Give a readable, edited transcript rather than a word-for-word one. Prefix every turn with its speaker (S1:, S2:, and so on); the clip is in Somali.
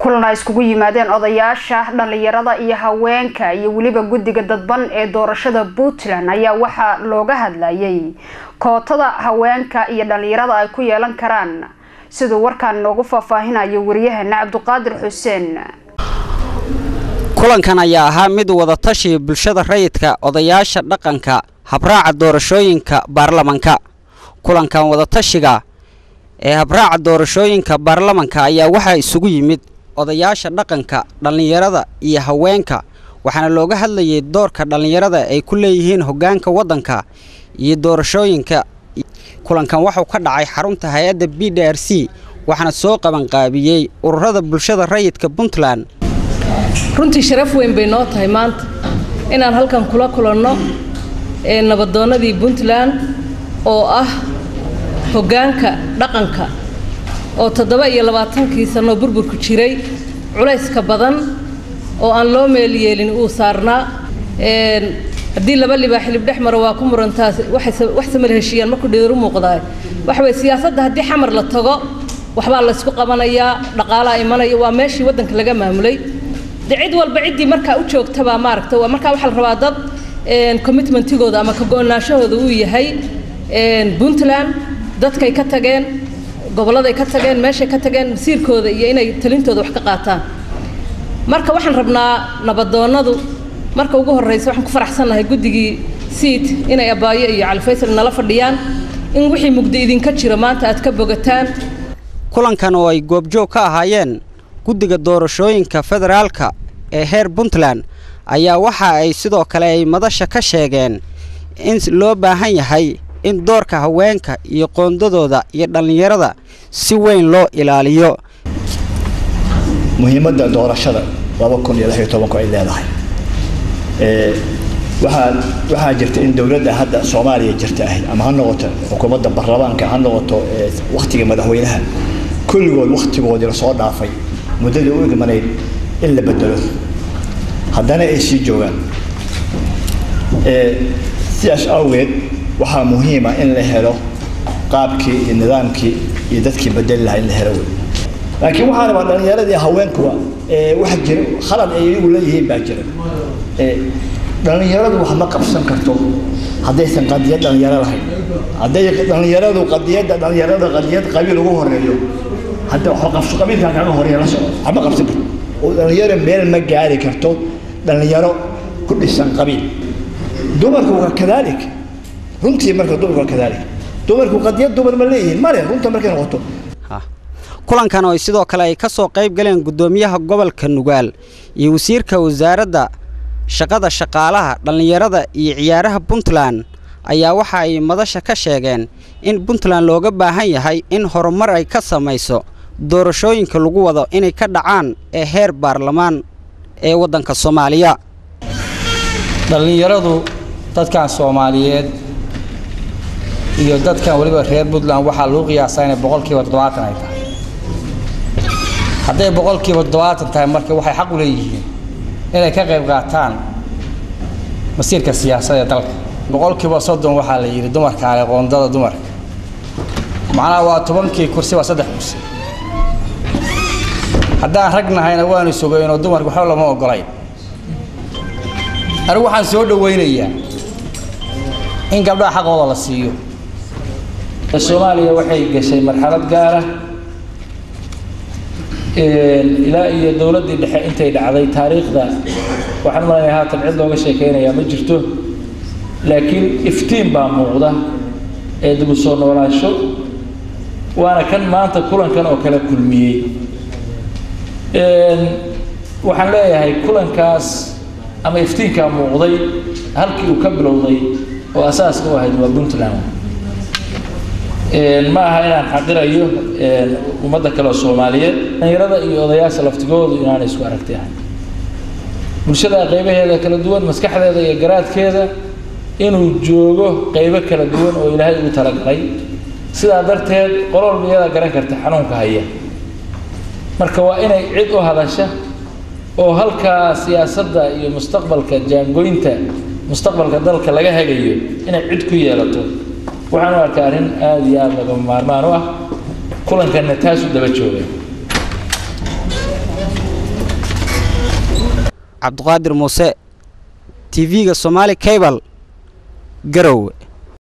S1: kulan ay iskugu yimaadeen odayaasha dhalinyarada iyo haweenka iyo waliba guddiga dadban ee doorashada Puntland ayaa waxa looga hadlayay kootada haweenka iyo dhalinyarada ay ku yeelan karaan sidoo warkaan noogu faahfaahinayo wariyahana Cabduqaadir Xuseen.
S2: kulankan ayaa ahaa mid wada tashi bulshada rayidka odayaasha dhaqanka habraaca doorashooyinka baarlamaanka. kulankan wada tashiga ee habraaca doorashooyinka baarlamaanka ayaa waxa isugu yimid odayaasha dhaqanka dhalinyarada iyo haweenka waxaana looga hadlayay doorka dhalinyarada ay ku leeyihiin hoggaanka wadanka iyo doorashooyinka. kulankan waxa uu ka dhacay xarunta hay'adda BDRC waxaana soo qaban qaabiyay ururada bulshada rayidka Puntland.
S3: runtii sharaf weyn bay noo tahay maanta inaan halkan kula kulanno nabadoonadii Puntland oo ah hoggaanka dhaqanka oo 27 sano burburku jiray culayska badan oo aan loo meel yeelin uu saarnaa hadii laba libaax xilib dhexmar waa ku murantaas wax samal heshiiyaan markuu dheeru muuqdaa wax way siyaasadda hadii xamar la tago waxba la isku qabanayaa dhaqaalaha imanaya waa meeshii wadanka laga maamulay cid walba cidii marka u joogtaba maaragta waa marka waxa la rabaa dad commitmentigooda ama ka go'naanshahooda uu yahay Puntland dadkay ka tageen gobolladay ka tageen meeshay ka tageen masiirkooda iyo inay talintooda wax ka qaataan marka waxaan rabnaa nabadoonadu marka ugu horeysa waxaan ku faraxsanahay guddigii seat inay abaayo iyo Cali Faysal nala fadhiyaan in wixii mugdi idinka jira maanta aad ka bogataan.
S2: kulankan oo ay goobjoog ka ahaayeen guddiga doorashooyinka federaalka ee heer Puntland ayaa waxa ay sidoo kale ay madasha ka sheegeen in loo baahan yahay in doorka haweenka iyo qoondadooda iyo dhalinyarada si weyn loo ilaaliyo.
S4: muhiimadda doorashada 2016 ay leedahay waxa jirta in dawladda hadda Soomaaliya jirta ama ha noqoto xukuumadda baarlamaanka ha noqoto waqtiga madaxweynaha kulligood waqtigoodii la soo dhaafay muddada uu igmanay in la bedelo haddana ay sii joogaan siyaas awgeed waxaa muhiim ah in la helo qaabkii iyo nidaamkii iyo dadkii bedel lahayn la helo laakiin waxa rabaa dhalinyarada iyo haweenku waxa jira khalad ay iyagu leeyihiin baa jira dhalinyaradu wax ma qabsan karto haddaysan qadiyad dhalinyaro lahayn hadday dhalinyaradu qadiyad qabiil ugu horeeyo hadda wax qabso qabiilkan kaga horeeyo la socdo ama qabsan karto oo dhalinyaro meel ma gaari karto dhalinyaro ku dhisan qabiil dumarku waa kadalik runtii marka dumarku qadiyad dumar ma leeyihiin male runta markay noqoto.
S2: kulankan oo sidoo kale ay ka soo qayb galeen gudoomiyaha gobolka Nugaal iyo wasiirka wasaaradda shaqada shaqaalaha dhalinyarada iyo ciyaaraha Puntland ayaa waxa ay madasha ka sheegeen in Puntland looga baahan yahay in horumar ay ka samayso doorashooyinka lagu wado inay ka dhacaan ee heer baarlamaan ee wadanka Soomaaliya.
S5: dhalinyaradu dadkan Soomaaliyeed iyo dadkan waliba reer Puntland waxa loo qiyaasaa in 70% ay tahay hadday 70% tahay marka waxay xaq u leeyihiin inay ka qayb qaataan masiirka siyaasadda dalka 30% waxa la yiri dumarka ay qoondada dumarka macnaha waa 10 kursi waa 3 kursi haddaan ragnahayna waanu sugayno dumarku waxa lama ogolayn anigu waxaan soo dhaweynayaa in gabdhaha xaqooda la siiyo.
S6: Soomaaliya waxay gashay marxalad gaar ah ilaa iyo dawladda dhexe intay dhacday taariikhda waxaan malaynayaa haatan cid looga sheekeynayaa ma jirto laakiin iftiin baa muuqda ee dib u soo noolaansho waana kan maanta kulankan oo kala kulmiyey waxaan leeyahay kulankaas ama iftiinka muuqday halkii uu ka bilowday oo asaaska u ahayd waa Puntland ma aha inaan xaqirayo ummadda kale Soomaaliyeed dhalinyarada iyo odayaasha laftigoodu inaan isku aragtiyaan bulshada qaybaheeda kala duwan maskaxdeeda iyo garaadkeeda inuu joogo qaybo kala duwan oo Ilaahay ugu talagalay sidaa darteed qolol biyada garan karta xanuunka haya marka waa inay cid u hadasha oo halka siyaasadda iyo mustaqbalka jaangoynta mustaqbalka dalka laga hagayo inay cid ku yeelato waxaan arkaa arrin aad iyo aad laga maarmaan u ah kulankan taas u daba joogay
S2: cabdiqaadir muuse TV-ga Somali Cable garowe.